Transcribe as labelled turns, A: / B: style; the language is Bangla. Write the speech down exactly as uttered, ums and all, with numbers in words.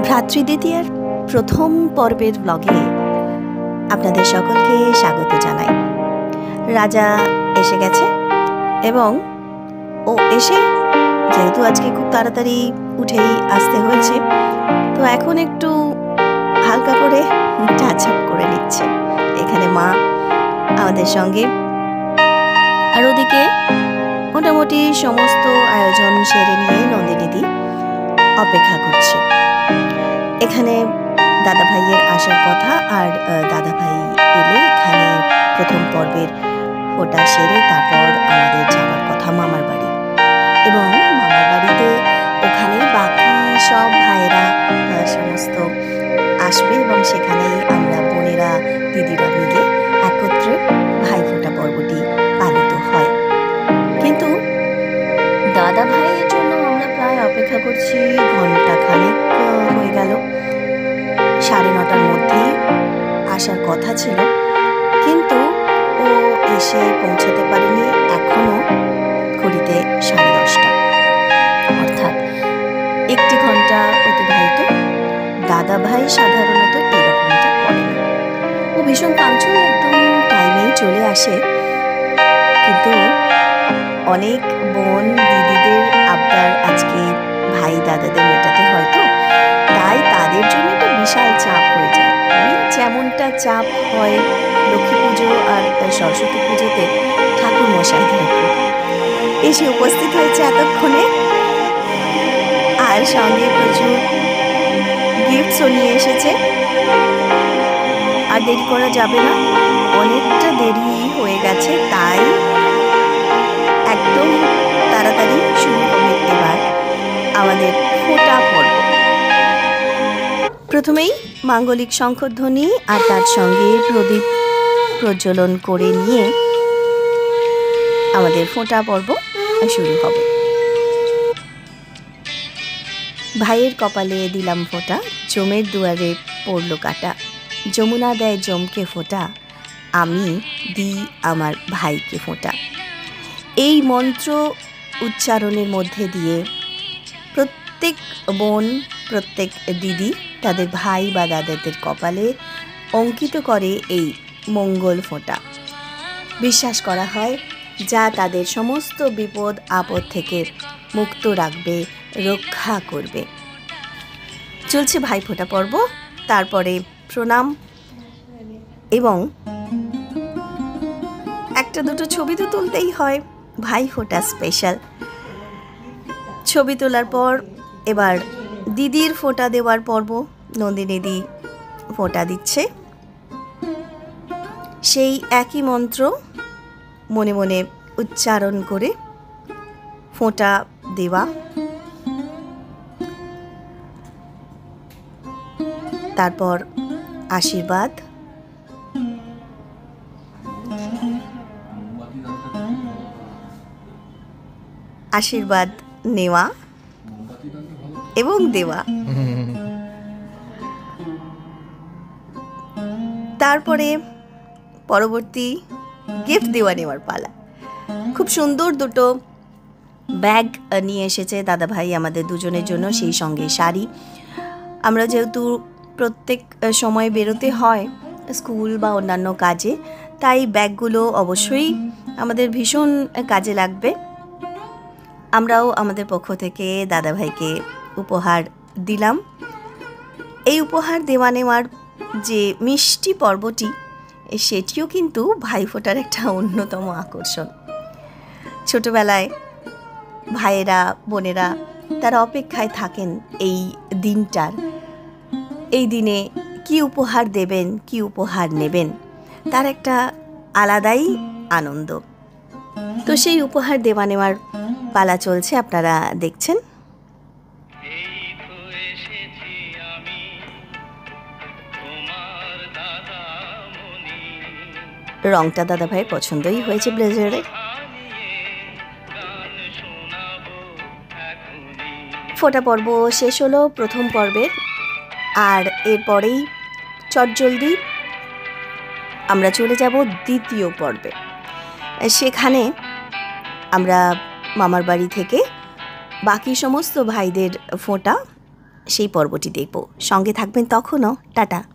A: ভ্রাতৃদ্বিতীয়ার প্রথম পর্বের ব্লগে আপনাদের সকলকে স্বাগত জানাই। রাজা এসে গেছে এবং ও এসে যেহেতু আজকে খুব তাড়াতাড়ি উঠেই আসতে হয়েছে, তো এখন একটু হালকা করে টাচ আপ করে নিচ্ছে এখানে মা আমাদের সঙ্গে। আর ওদিকে মোটামুটি সমস্ত আয়োজন সেরে নিয়ে নন্দিনীদি অপেক্ষা করছে। এখানে দাদা ভাইয়ের আসার কথা, আর দাদা ভাই এলে এখানে প্রথম পর্বের ফোটা সেরে তারপর আমাদের যাওয়ার কথা মামার বাড়ি, এবং মামার বাড়িতে ওখানে বাকি সব ভাইয়েরা সমস্ত আসবে এবং সেখানেই আমরা বোনেরা দিদিরা মিলে একত্রে ভাই ফোটা পর্বটি পালিত হয়। কিন্তু দাদা ভাইয়ের জন্য আমরা প্রায় অপেক্ষা করছি ঘন্টা খানেক হয়ে গেল। সাড়ে নটার মধ্যেই আসার কথা ছিল, কিন্তু ও এসে পৌঁছাতে পারেনি। এখনো ঘড়িতে সাড়ে দশটা, অর্থাৎ একটি ঘন্টা অতিবাহিত। দাদা ভাই সাধারণত এরকমটা করে না, ও ভীষণ পাঞ্চুয়াল, একদম টাইমেই চলে আসে। কিন্তু অনেক বোন দিদিদের আবদার আজকে ভাই দাদাদের মেটাতে হয়তো, তাই তাদের জন্য একটা বিশাল চাপ হয়ে যায়। ওই যেমনটা চাপ হয় লক্ষ্মী পুজো আর সরস্বতী পুজোতে ঠাকুর মশাইদের উপর। এসে উপস্থিত হয়েছে এতক্ষণে, আর সঙ্গে প্রচুর গিফটসও নিয়ে এসেছে। আর দেরি করা যাবে না, অনেকটা দেরি হয়ে গেছে, তাই একদম তাড়াতাড়ি শুরু হবে এবার আমাদের ফোঁটা পর্ব। প্রথমেই মাঙ্গলিক শঙ্খধ্বনি আর তার সঙ্গে প্রদীপ প্রজ্বলন করে নিয়ে আমাদের ফোঁটা পর্ব শুরু হবে। ভাইয়ের কপালে দিলাম ফোঁটা, জমের দুয়ারে পড়ল কাটা, যমুনা দেয় জমকে ফোঁটা, আমি দিই আমার ভাইকে ফোঁটা। এই মন্ত্র উচ্চারণের মধ্যে দিয়ে প্রত্যেক বোন, প্রত্যেক দিদি তাদের ভাই বা দাদাদের কপালে অঙ্কিত করে এই মঙ্গল ফোঁটা। বিশ্বাস করা হয় যা তাদের সমস্ত বিপদ আপদ থেকে মুক্ত রাখবে, রক্ষা করবে। চলছে ভাই ফোঁটা পর্ব, তারপরে প্রণাম এবং একটা দুটো ছবি তো তুলতেই হয়, ভাই ফোঁটা স্পেশাল। ছবি তোলার পর এবার দিদির ফোঁটা দেওয়ার পর্ব। নন্দিনীদি ফোঁটা দিচ্ছে, সেই একই মন্ত্র মনে মনে উচ্চারণ করে ফোঁটা দেওয়া। তারপর আশীর্বাদ, আশীর্বাদ নেওয়া এবং দেওয়া। তারপরে পরবর্তী গিফট দেওয়া নেওয়ার পালা। খুব সুন্দর দুটো ব্যাগ নিয়ে এসেছে দাদা ভাই আমাদের দুজনের জন্য, সেই সঙ্গে শাড়ি। আমরা যেহেতু প্রত্যেক সময় বেরোতে হয় স্কুল বা অন্যান্য কাজে, তাই ব্যাগগুলো অবশ্যই আমাদের ভীষণ কাজে লাগবে। আমরাও আমাদের পক্ষ থেকে দাদা ভাইকে উপহার দিলাম। এই উপহার দেওয়া নেওয়ার যে মিষ্টি পর্বটি, সেটিও কিন্তু ভাইফোঁটার একটা অন্যতম আকর্ষণ। ছোটবেলায় ভাইয়েরা বোনেরা তারা অপেক্ষায় থাকেন এই দিনটার, এই দিনে কি উপহার দেবেন, কি উপহার নেবেন, তার একটা আলাদাই আনন্দ। তো সেই উপহার দেওয়া নেওয়ার পালা চলছে, আপনারা দেখছেন। রংটা দাদা ভাইয়ের পছন্দই হয়েছে ব্লেজারের। ফোঁটা পর্ব শেষ হলো প্রথম পর্বের, আর এরপরেই চটজলদি আমরা চলে যাব দ্বিতীয় পর্বে। সেখানে আমরা মামার বাড়ি থেকে বাকি সমস্ত ভাইদের ফোঁটা সেই পর্বটি দেখব। সঙ্গে থাকবেন তখনও। টাটা।